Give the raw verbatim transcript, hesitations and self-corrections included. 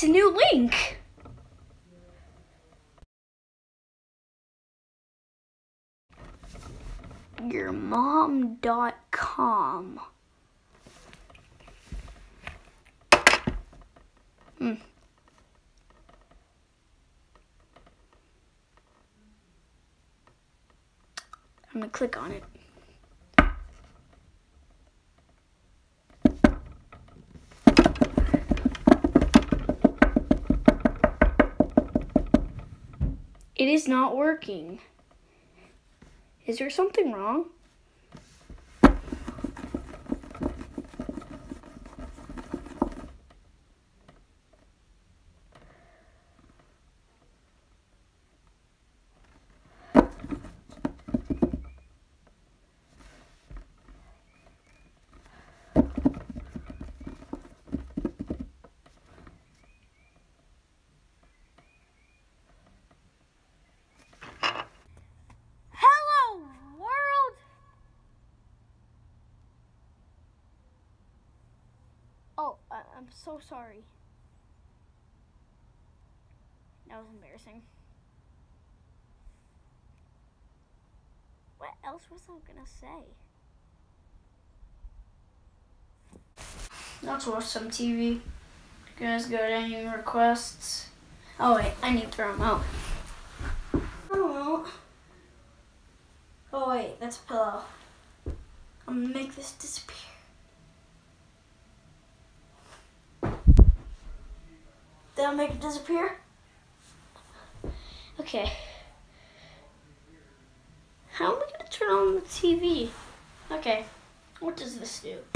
a new link. your mom dot com. Hmm. I'm gonna click on it. It is not working. Is there something wrong? Oh, uh, I'm so sorry. That was embarrassing. What else was I gonna say? Let's watch some T V. You guys got any requests? Oh wait, I need to throw them out. Oh, oh wait, that's a pillow. I'm gonna make this disappear. Did I make it disappear? Okay. How am I gonna turn on the T V? Okay, what does this do?